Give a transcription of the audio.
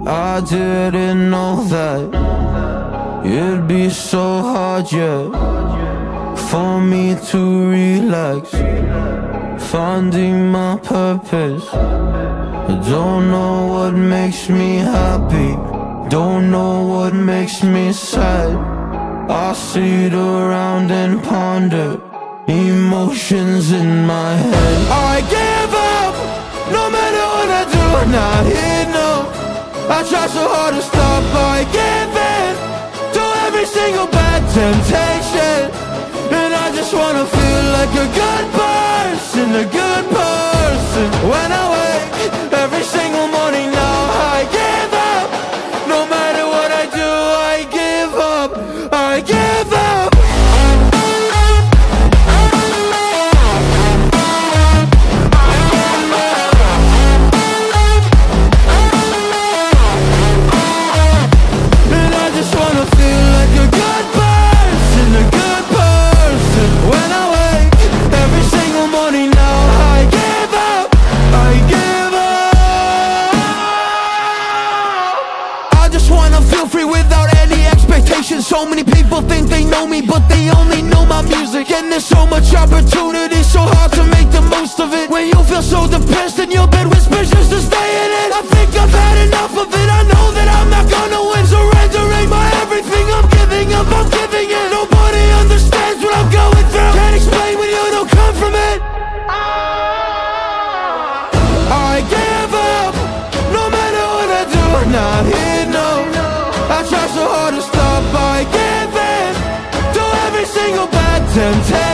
I didn't know that it'd be so hard, yeah, for me to relax, finding my purpose. I don't know what makes me happy, don't know what makes me sad. I sit around and ponder emotions in my head. I give up, no matter what I do, not here, no. I try so hard to stop, I give in to every single bad temptation. And I just wanna feel like a good person, a good person. When I wake every single morning now, I give up. No matter what I do, I give up, I give up. So many people think they know me, but they only know my music. And there's so much opportunity, so hard to make the most of it. When you feel so depressed and your bed whispers just to stay in it, I think I've had enough of it. I know that I'm not gonna win, surrendering my everything. I'm giving up, I'm giving in. Nobody understands what I'm going through. Can't explain when you don't come from it. I give up, no matter what I do, not here, no. I try so hard to stop, I give in to every single bad temptation.